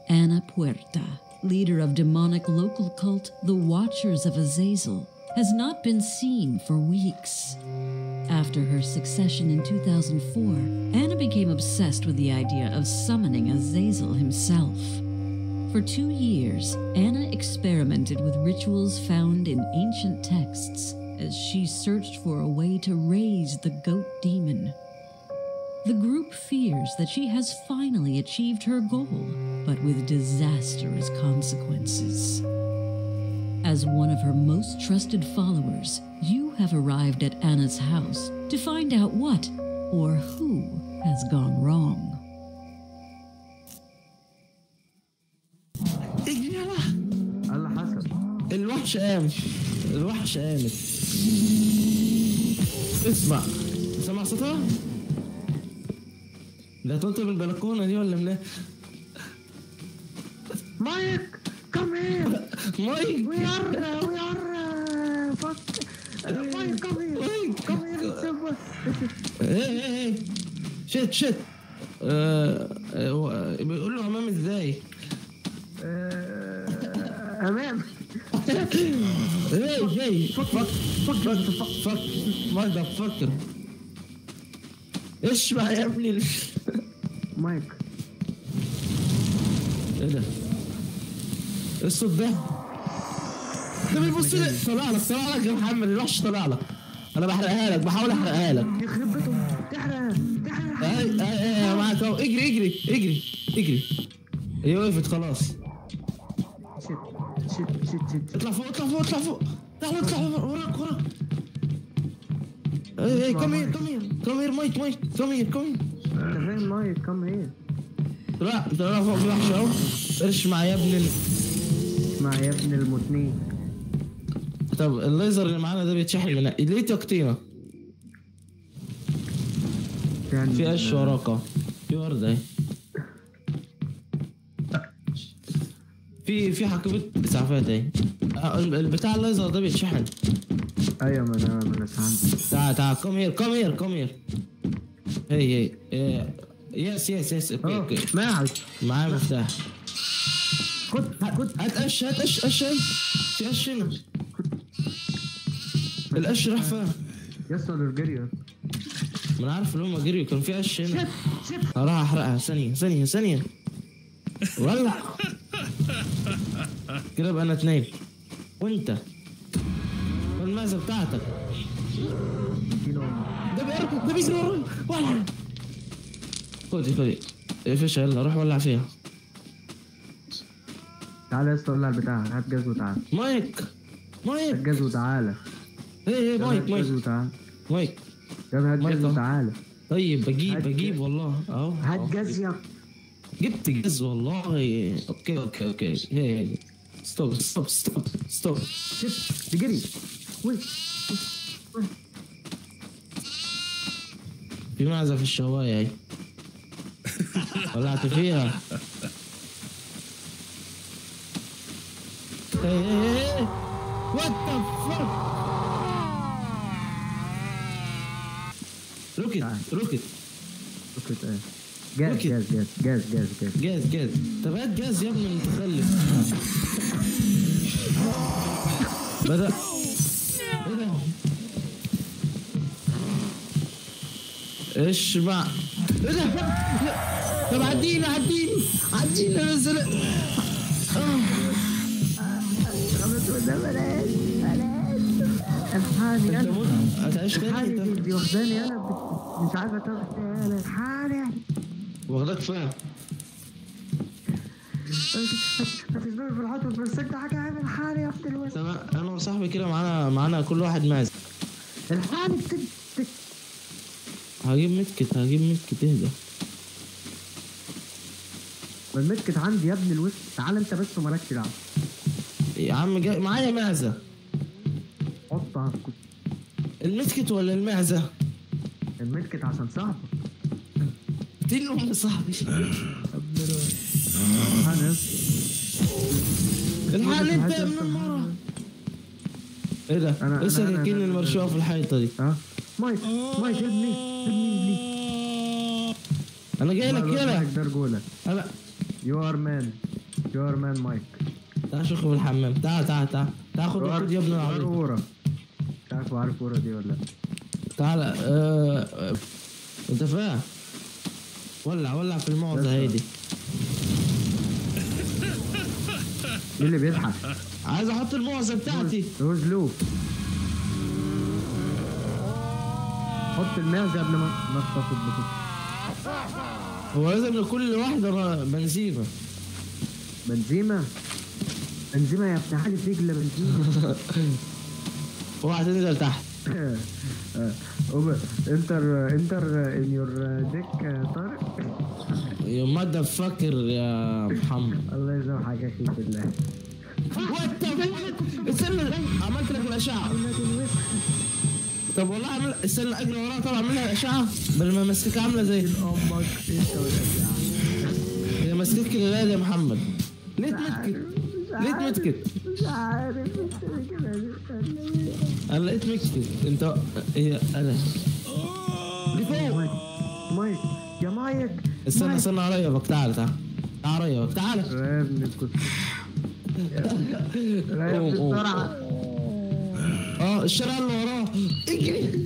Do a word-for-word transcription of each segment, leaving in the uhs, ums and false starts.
Ana Puerta, leader of demonic local cult the Watchers of Azazel, has not been seen for weeks. After her succession in two thousand four, Ana became obsessed with the idea of summoning Azazel himself. For two years, Ana experimented with rituals found in ancient texts as she searched for a way to raise the goat demon. The group fears that she has finally achieved her goal, but with disastrous consequences. As one of her most trusted followers, you have arrived at Ana's house to find out what or who has gone wrong. الله حصل. الوحش قام الوحش قامت. اسمع سمع صوتها؟ لا تنط من البلكونه دي ولا من مايك come here. مايك we are uh, we are uh, fuck. Uh, Mike come here. Mike. come here. ايه ايه ايه شت شت بيقول له امام ازاي؟ امام. ايه جاي فك فك فك فك فك ماذا فكر اسمع يا ابني. مايك ايه ده؟ ايه الصوت ده؟ ده بيبص لي. طلع لك طلع لك يا محمد الوحش طلع لك. انا بحرقها لك بحاول احرقها لك. يخرب بيتهم. تحرق تحرق. اي اي اي معاك اهو. اجري اجري اجري اجري. هي وقفت خلاص. شت شت شت شت. اطلع فوق اطلع فوق اطلع فوق. تعال اطلع وراك وراك. اي اي كم هير كم هير كم هير مايك مايك كم هير كم هير. انت فين مايك كم هير؟ طلع طلع فوق في وحش اهو. قرش مع يا ابن ال... اسمع يا ابن المتنين. طب الليزر اللي معانا ده بيتشحن من ليه تقطيمه؟ في قش وراك في ورده اهي. في في حقيبه اسعافات اهي. البتاع الليزر ده بيتشحن. ايوه ما انا ما انا فهمت. تعال تعال كم هير كم هير كم هير. هي هي يس يس يس اوكي اوكي. معك معايا مفتاح. خد خد هات قش هات قش قش اهي. في قش هنا. القش راح فين؟ يس ولا جري؟ ما انا عارف ان هم جريوا كان في قش هنا. شت شت. هروح احرقها ثانية ثانية ثانية. ولع كده بقى انا اتنين وانت والمعزة بتاعتك. ده بيركض ده بيجري وراي. ولع. خدي خدي اقفش يلا روح ولع فيها. تعالى يا اسطى ولع البتاع. هات جاز وتعالى. مايك مايك. هات جاز وتعالى. ايه ايه مايك هات مايك جاز وتعالى. مايك. يا هات مايك جاز أهو. وتعالى. طيب بجيب هات بجيب جاز. والله اهو. هات جاز يا. جبت جاز والله. اوكي اوكي اوكي. هي ستوب ستوب ستوب ستوب. شت بجري. وي وي. في معزة في الشواية اهي. ولعت فيها. ايه ايه ايه وات ذا فك. روكت روكت روكت ايه. جاز جاز جاز جاز جاز جاز جاز جاز. طب هات جاز يا ابني المتخلف. بدأ ايه ده؟ اشبع. ايه ده؟ طب عديني عديني عديني انا زلق. خمس قدام. بلاش بلاش. الحالي انت انا. موت هتعيش تاني الحالي انت. دي واخداني انا مش عارفه تاخد انا. الحالي واخدك فين؟ هتزنقني في الحوض وتمسكت حاجه. عامل حالي يا ابن الواد. انا وصاحبي كده معانا معانا كل واحد معزة. الحالي بتك بتك. هجيب متكت هجيب متكت. اهدى. المتكت عندي يا ابن الوسط. تعال انت بس ومالكش دعوه. يا عم جاي معايا معزة. حطها. المتكت ولا المعزة؟ المتكت عشان صاحبك. قلت له ام صاحبي. الحقني انت يا ابن المرة. ايه ده؟ لسه راكين المرشوقة في الحيطة دي. ها؟ مايك مايك ابني ابني انا جاي لك يلا. ده رجولة. انا يو ار مان. يور مان مايك. تعال شوف في الحمام. تعال تعال تعال تعال خد خد يا ابن العظيم. ورا مش عارف عارف ورا دي ولا لا. تعال آه، آه، انت فاهم. ولع ولع في المعزة هيدي. مين اللي بيضحك؟ عايز احط المعزة بتاعتي. روز لوب. حط المعزة قبل ما ما تطفي البطاطس. هو لازم لكل واحدة بنزيمة. بنزيمة؟ بنزيمة يا ابن حاجة رجل بنزيمة. اوعى تنزل تحت. انتر انتر ان يور ديك طارق. يا مادة فاكر يا محمد. الله يسامحك يا اخي بالله. وانت استنى عملت لك الاشعة. طب والله عمل استنى اجري وراها طبعا اعمل لها الاشعة بدل ما امسكها عاملة زي امك انت والاشعة. هي ماسكك كده يا محمد. ليه تمتكت؟ ليه تمتكت؟ مش عارف انا لقيت مكتب انت هي انا دي فوق. مايك مايك يا مايك. استنى استنى قريبك. تعال تعال تعال قريبك. تعال يا ابني كنت رايح بسرعة. اه الشارع اللي وراه اجري.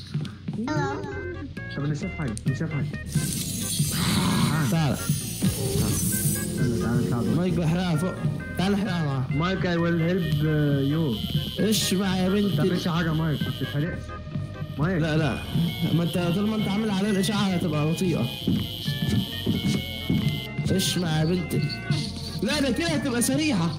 طب انا شايف حاجة انا شايف حاجة. تعال استنى تعالى نساعده. مايك بحرقها فوق. تعال احرقها معاه. مايك اي ويل هيلب يو. ايش معايا يا ما بنتي؟ تعملش حاجة مايك ما تتحرقش. مايك لا لا ما انت طول ما انت عامل عليها الاشعه هتبقى بطيئه. ايش مع يا بنتي؟ لا ده كده هتبقى سريعه.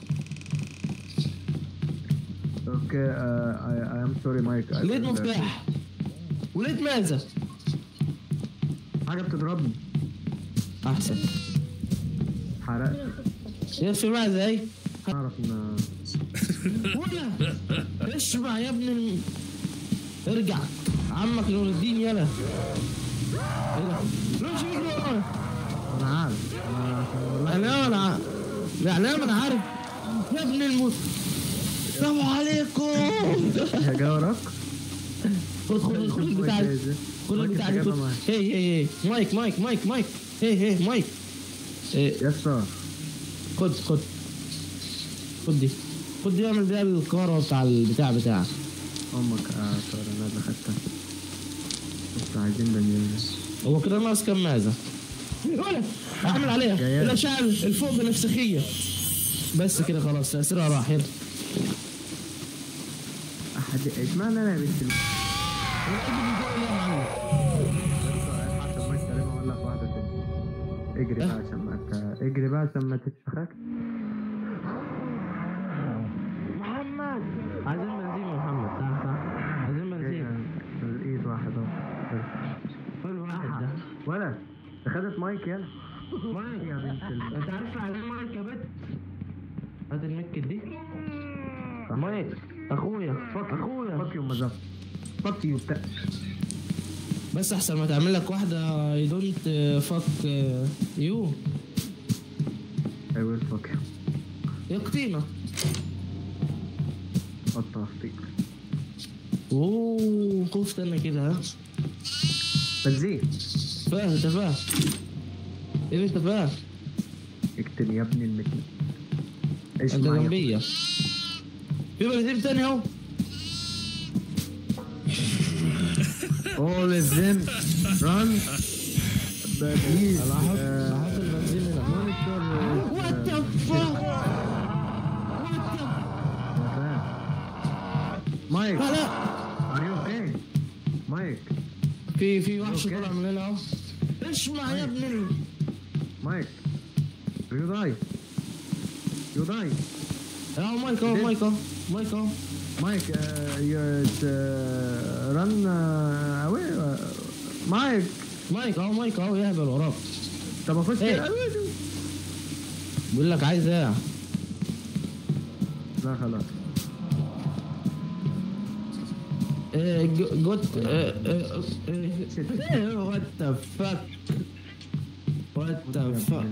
اوكي اي ام سوري مايك. لقيت مفتاح ولقيت ماذا؟ حاجة بتضربني. احسن. حرقت. يكفي ماذا اهي. اعرف ان ولا ايش مع يا ابن الم... ارجع عمك نور الدين يلا. ايه ده؟ ليش يجري ورايا؟ انا عارف انا انا انا عارف. لا لا انا عارف يا ابن الموت. السلام عليكم. يا جاي وراك. خد خد خد البتاع دي. خد البتاع دي. هي هي هي مايك مايك مايك مايك. هي هي مايك. يا اسطى خد خد خد دي. خد دي اعمل بيها الكارة بتاع البتاع بتاعك. امك اه سوري انا اللي خدتها. بس عايزين بنزين. هو كده ناقص كام ماذا؟ ولا اعمل عليها الاشعه الفوق بنفسخيه. بس كده خلاص تاثيرها راح. يلا احد اشمعنى انا يا بنت اجري بقى عشان ما ت- اجري بقى عشان ما تتفخك. محمد عايزين بنزين يا محمد. تعال تعال عايزين بنزين. الايد واحد اهو. فين واحد ده؟ ولا ده خدت مايك يلا. مايك يا بنت ال- انت عارف عايزين مايك يا بنت؟ هات المكت دي. مايك اخويا اخويا فك يو مزف فك يو بتاع. بس احسن ما تعمل لك واحده اي دونت فاك يو. اي ويل فك يو. يا قطينه. قطع فيك. اوه خفت انا كده. ها بنزين. فاهم انت فاهم. ايه انت فاهم. اكتب يا ابني المتن. ايش انت معايا؟ جنبيا. في بنزين تاني اهو. all of them run please. انا هحط هحط البنزين هنا. monitor وات ذا فاك. مايك لا لا are you okay مايك في في وحش أوكي. طلع من هنا اهو. اسمع يا ابن ال... مايك you die you die اهو مايك اهو مايك اهو مايك اهو. مايك you run away مايك. مايك اهو مايك اهو يهبل وراك. طب اخش إيه؟ بيقول لك عايز ايه؟ لا خلاص. إيه، جو- جوت وات ذا فاك وات ذا فاك.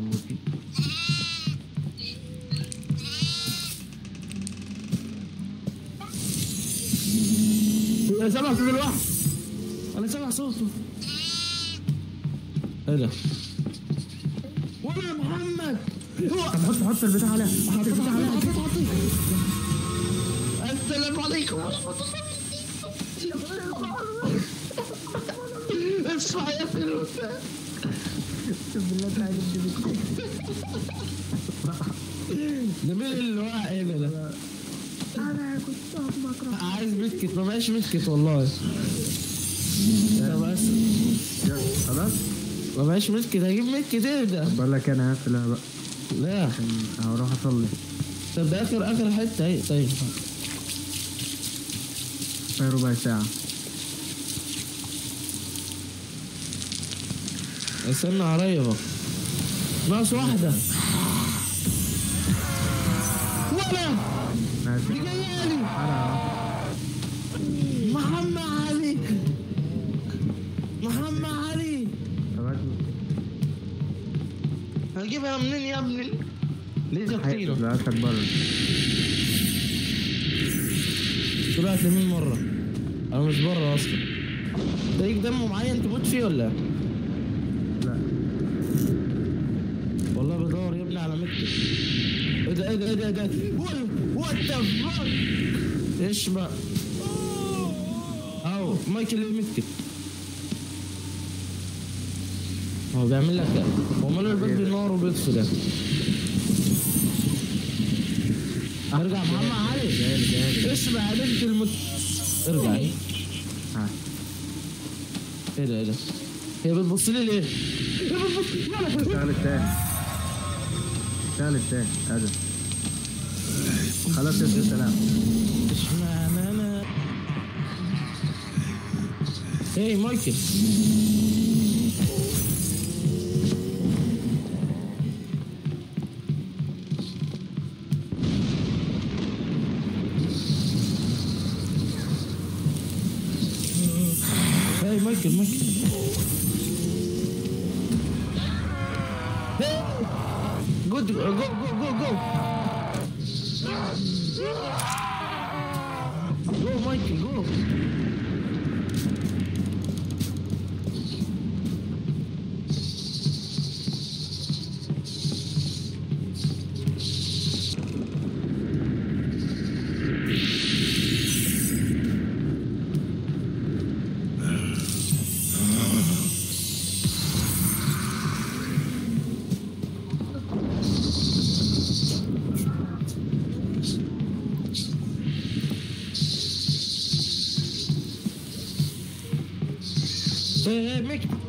انا سامع صوت الواحد. انا سامع صوته. ايه ده؟ ولا يا محمد طب حط حط البتاع عليها، حط البتاع عليها. السلام عليكم. اسمع يا فلوس. بالله تعالى ده مين اللي واقع هنا ده؟ انا كنت بكره. عايز مسكت، ما معيش مسكت والله. ده بس خلاص ما معيش مسكت، هجيب مسكت ايه ده؟ بقول لك انا هقفلها بقى لا عشان هروح اصلي. طب ده اخر اخر حته اهي. طيب في ربع ساعة. استنى عليا بقى، ناقص واحدة. ولا ماشي. دي جايالي. انا محمد علي، محمد علي. هجيبها منين يا ابني؟ ليه كتير؟ طلعت لك بره. طلعت لمين مرة؟ أنا مش بره أصلا. تلاقيك دم معين تموت فيه ولا؟ لا والله بدور يا ابني على مكتب. ايه ده ايه ده ايه ده ايه ده؟ وات ذا فاك؟ ايش بقى؟ اهو مايكل اللي مكتب. هو بيعمل لك ده. هو مال الباب بينور وبيطفي ده. ارجع محمد علي. جاي جاي. اسمع يا بنت المت. ارجع. ها ايه ده ايه ده؟ هي بتبص لي ليه؟ اشتغل التاني، اشتغل التاني. هذا خلاص يا سلام. اشمعنى انا؟ ايه مايكل. ايه مايكل مايكل. Good, go, go, go, go. Go, Michael, go. Hey, hey, make